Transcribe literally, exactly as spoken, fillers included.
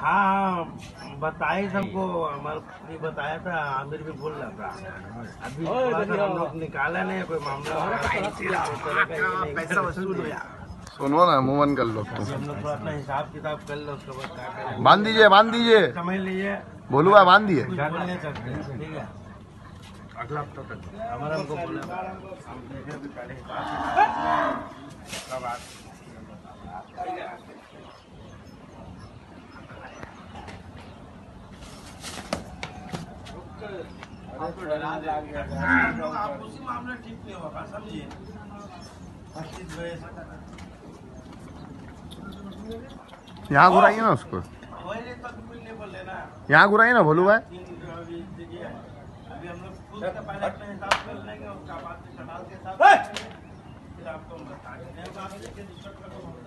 हाँ बताए सबको, हमारे बताया था, आमिर भी बोल रहा था। अभी हम लोग निकाला नहीं कोई मामला, पैसा वसूल हो यार। सुनो ना, मुंह बंद कर लो। हम लोग थोड़ा अपना हिसाब किताब कर लो, उसके बाद बांध दीजिए, बांध दीजिए, समझ लीजिए। बोलू भाई बांध दिए। बोल नहीं सकते, ठीक है। अगला हफ्ता तक हमारा हमको बोला हम देखे भी पहले हिसाब आप उसी मामले ठीक नहीं होगा, समझिए। यहाँ घुराइए ना उसको, यहाँ घुराइए ना भोलू भाई। अभी हम लोग खुद से पहले अपने हिसाब कर लेंगे, उसका बाद में चढ़ा के साथ फिर आपको हम बता देंगे।